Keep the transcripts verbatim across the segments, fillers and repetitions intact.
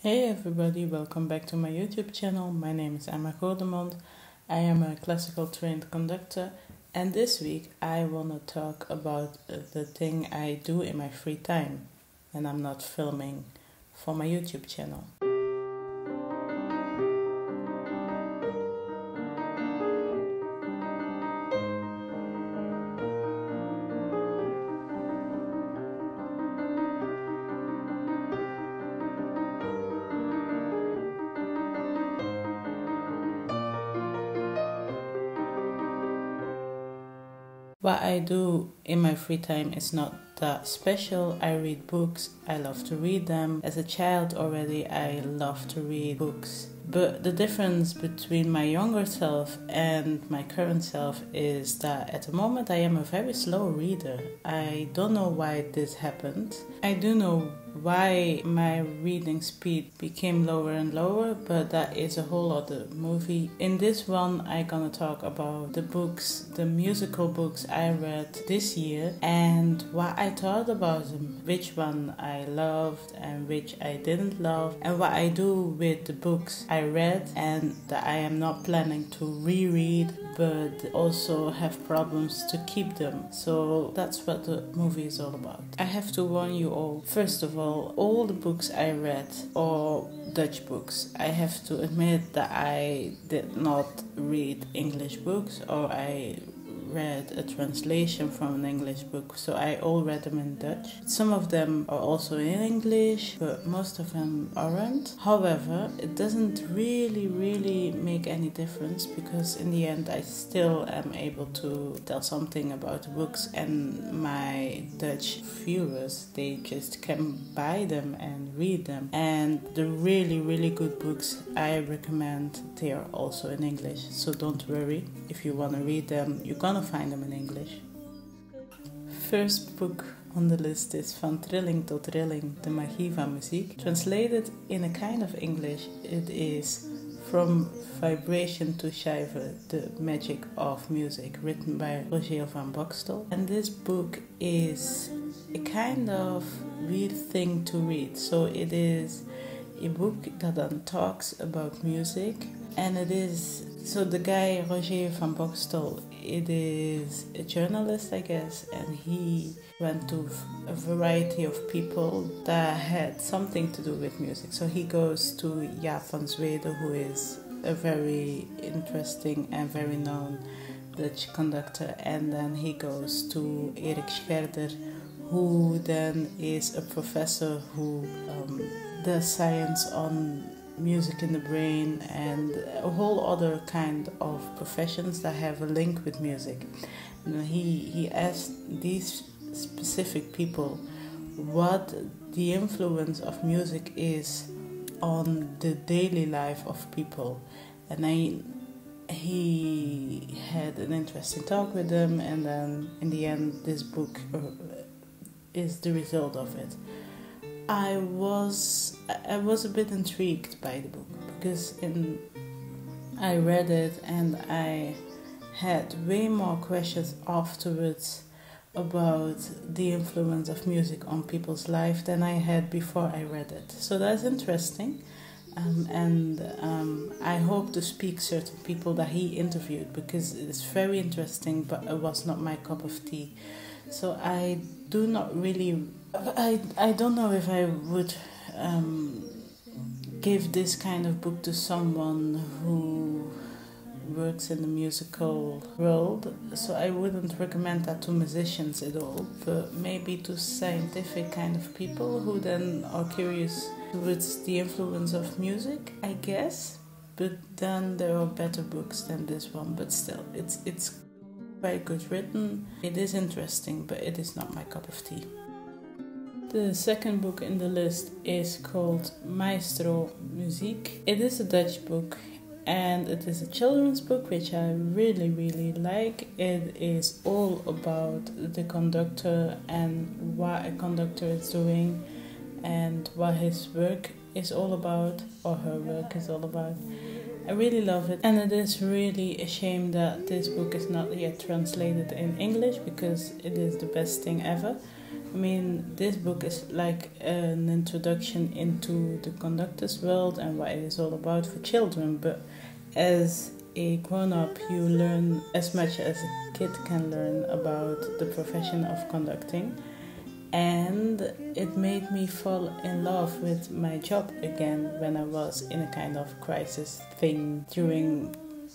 Hey everybody, welcome back to my YouTube channel. My name is Emma Godemond. I am a classical trained conductor, and this week I want to talk about the thing I do in my free time when I'm not filming for my YouTube channel. What I do in my free time is not that special. I read books, I love to read them. As a child already, I love to read books. But the difference between my younger self and my current self is that at the moment I am a very slow reader. I don't know why this happened. I do know why my reading speed became lower and lower, but that is a whole other movie. In this one, I'm gonna talk about the books, the musical books I read this year and what I thought about them, which one I loved and which I didn't love, and what I do with the books I read and that I am not planning to reread, but also have problems to keep them. So that's what the movie is all about. I have to warn you all. First of all, all the books I read are Dutch books. I have to admit that I did not read English books, or I read a translation from an English book, so I all read them in Dutch. Some of them are also in English, but most of them aren't. However, it doesn't really, really make any difference, because in the end I still am able to tell something about the books, and my Dutch viewers, they just can buy them and read them. And the really, really good books I recommend, they are also in English, so don't worry. If you want to read them, you're gonna find them in English. First book on the list is Van Trilling tot Rilling, de magie van muziek. Translated in a kind of English, it is From Vibration to Shiver, the Magic of Music, written by Rogier van Boxtel. And this book is a kind of weird thing to read. So it is a book that then talks about music, and it is, so the guy Rogier van Boxtel, it is a journalist, I guess, and he went to a variety of people that had something to do with music. So he goes to Jaap van Zweden, who is a very interesting and very known Dutch conductor, and then he goes to Erik Scherder, who then is a professor who um, does science on music in the brain and a whole other kind of professions that have a link with music. And he, he asked these specific people what the influence of music is on the daily life of people. And I, he had an interesting talk with them, and then in the end this book is the result of it. I was I was a bit intrigued by the book, because in I read it and I had way more questions afterwards about the influence of music on people's life than I had before I read it. So that's interesting, um, and um, I hope to speak certain people that he interviewed, because it's very interesting, but it was not my cup of tea. So I do not really, I, I don't know if I would um, give this kind of book to someone who works in the musical world. So I wouldn't recommend that to musicians at all, but maybe to scientific kind of people who then are curious towards the influence of music, I guess. But then there are better books than this one, but still, it's it's very good written. It is interesting, but it is not my cup of tea. The second book in the list is called Maestro Muziek. It is a Dutch book, and it is a children's book, which I really, really like. It is all about the conductor and what a conductor is doing and what his work is all about, or her work is all about. I really love it, and it is really a shame that this book is not yet translated in English, because it is the best thing ever. I mean, this book is like an introduction into the conductor's world and what it is all about for children, but as a grown-up, you learn as much as a kid can learn about the profession of conducting. And it made me fall in love with my job again when I was in a kind of crisis thing during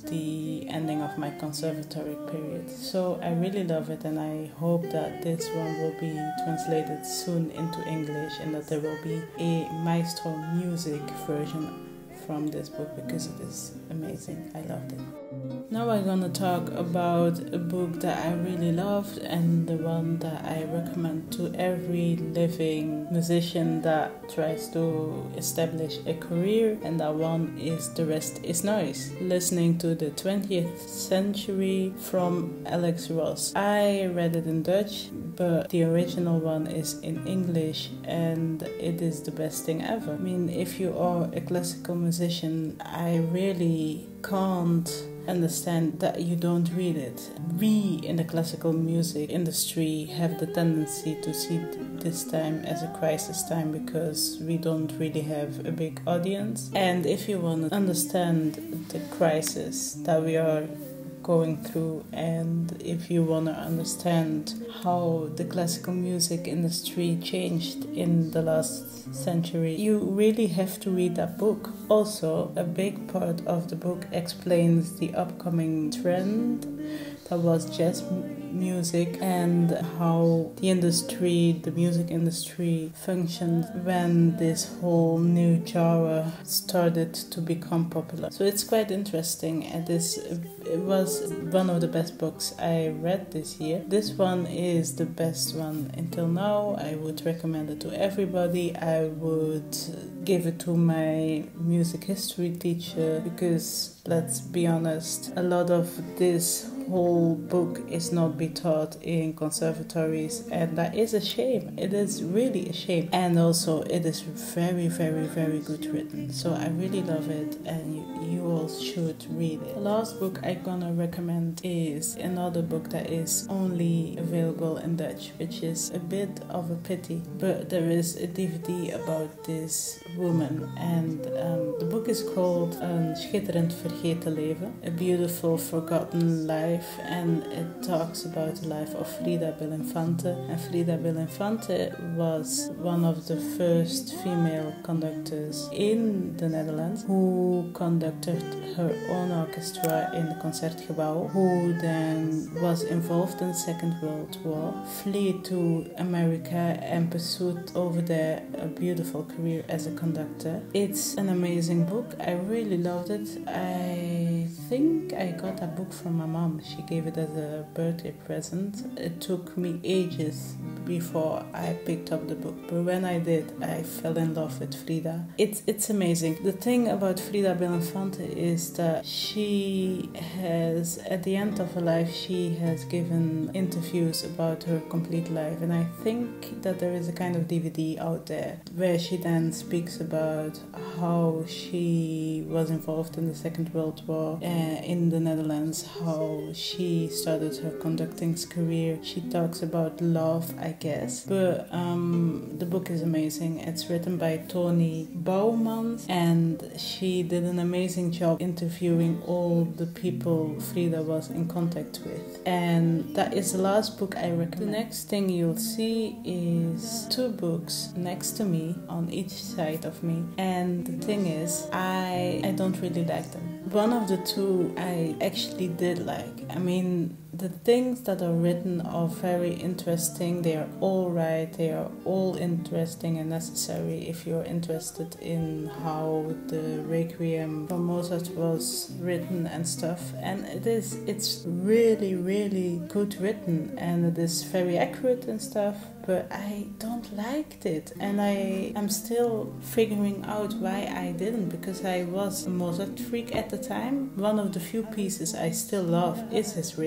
the ending of my conservatory period. So I really love it, and I hope that this one will be translated soon into English and that there will be a maestro music version from this book, because it is amazing. I loved it. Now I'm gonna talk about a book that I really loved and the one that I recommend to every living musician that tries to establish a career, and that one is The Rest Is Noise, listening to the twentieth century from Alex Ross. I read it in Dutch, but the original one is in English, and it is the best thing ever. I mean, if you are a classical musician, I really can't understand that you don't read it. We in the classical music industry have the tendency to see this time as a crisis time because we don't really have a big audience. And if you want to understand the crisis that we are going through, and if you want to understand how the classical music industry changed in the last century, you really have to read that book. Also, a big part of the book explains the upcoming trend that was jazz music and how the industry, the music industry, functioned when this whole new genre started to become popular. So it's quite interesting, and this it was one of the best books I read this year. This one is the best one until now. I would recommend it to everybody. I would give it to my music history teacher because, let's be honest, a lot of this whole book is not be taught in conservatories, and that is a shame. It is really a shame. And also it is very very very good written, so I really love it, and you, you all should read it. The last book I'm gonna recommend is another book that is only available in Dutch, which is a bit of a pity, but there is a D V D about this woman, and um, the book is called Een schitterend vergeten leven, a beautiful forgotten life, and it talks about the life of Frida Belinfante. And Frida Belinfante was one of the first female conductors in the Netherlands who conducted her own orchestra in the Concertgebouw, who then was involved in the Second World War, fled to America and pursued over there a beautiful career as a conductor. It's an amazing book. I really loved it. I think I got that book from my mom. She gave it as a birthday present. It took me ages before I picked up the book, but when I did, I fell in love with Frida. It's it's amazing. The thing about Frida Belinfante is that she has, at the end of her life, she has given interviews about her complete life, and I think that there is a kind of D V D out there where she then speaks about how she was involved in the Second World War uh, in the Netherlands, how she started her conducting career. She talks about love, I guess. But um, the book is amazing. It's written by Tony Bouwmans, and she did an amazing job interviewing all the people Frida was in contact with. And that is the last book I recommend. The next thing you'll see is two books next to me on each side of me, and the thing is, I I don't really like them. One of the two I actually did like. I mean, the things that are written are very interesting. They are all right. They are all interesting and necessary if you're interested in how the Requiem for Mozart was written and stuff. And it is, it's really, really good written, and it is very accurate and stuff. But I don't like it, and I am still figuring out why I didn't, because I was a Mozart freak at the time. One of the few pieces I still love is his Requiem.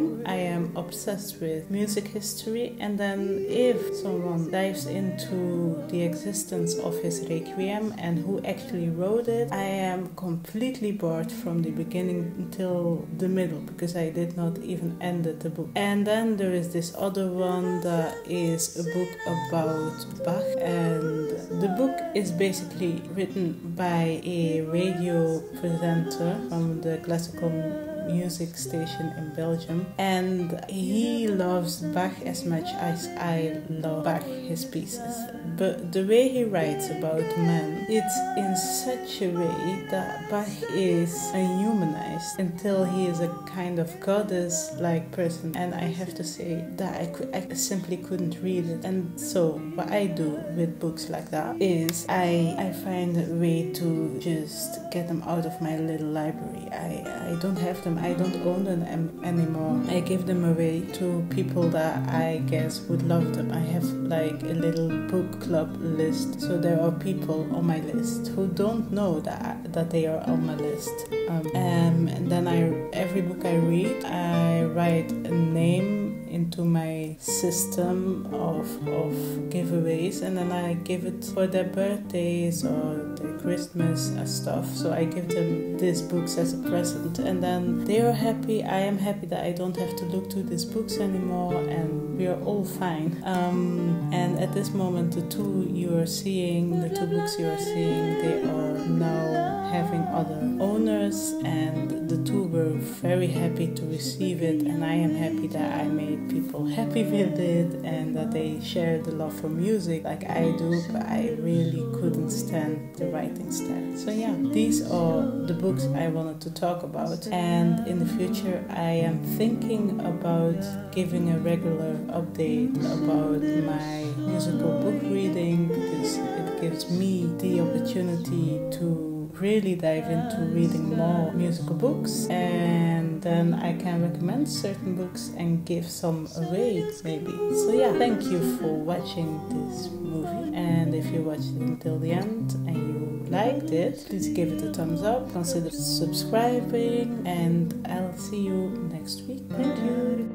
Requiem. I am obsessed with music history, and then if someone dives into the existence of his Requiem and who actually wrote it, I am completely bored from the beginning until the middle, because I did not even end the book. And then there is this other one that is a book about Bach, and the book is basically written by a radio presenter from the classical music station in Belgium, and he loves Bach as much as I love Bach, his pieces. But the way he writes about men, it's in such a way that Bach is unhumanized until he is a kind of goddess-like person, and I have to say that I, could, I simply couldn't read it. And so what I do with books like that is I, I find a way to just get them out of my little library. I, I don't have them, I don't own them anymore. I give them away to people that I guess would love them. I have like a little book club list, so there are people on my list who don't know that that they are on my list. Um, um, and then I every book I read, I write a name into my system of of giveaways, and then I give it for their birthdays or their Christmas and stuff. So I give them these books as a present, and then they are happy. I am happy that I don't have to look through these books anymore, and we are all fine. Um, and at this moment, the two you are seeing, the two books you are seeing, they are now having other owners, and the two were very happy to receive it, and I am happy that I made people happy with it and that they share the love for music like I do, but I really couldn't stand the writing style. So yeah, these are the books I wanted to talk about, and in the future I am thinking about giving a regular update about my musical book reading, because it gives me the opportunity to really dive into reading more musical books, and then I can recommend certain books and give some away maybe. So yeah, thank you for watching this movie, and if you watched it until the end and you liked it, please give it a thumbs up, consider subscribing, and I'll see you next week. Thank you.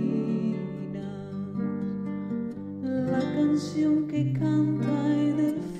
La canción que canta en el